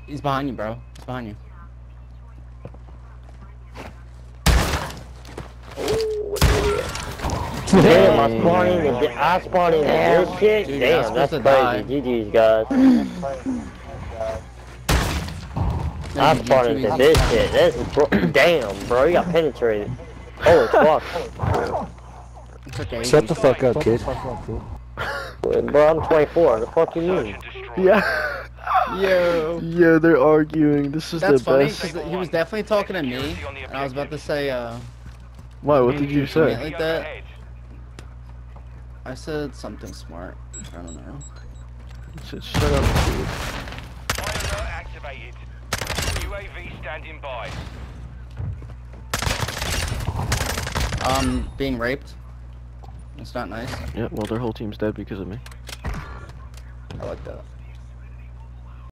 He's behind you, bro. He's behind you. Damn, I spawned in this shit? Dude, Damn, that's crazy. GG's, guys. I spawned into this shit. This is damn, bro. You got penetrated. Holy fuck. It's okay. Shut the fuck up, kid. Bro, I'm 24. The fuck you mean? Yeah. Yo. Yeah, they're arguing. This is That's the funny, best. because he was definitely talking to me, and I was about to say, Why? What did you say? like that. I said something smart. I don't know. Shut up, dude. Fire alert activated. UAV standing by. Being raped. It's not nice. Yeah, well, their whole team's dead because of me. I like that.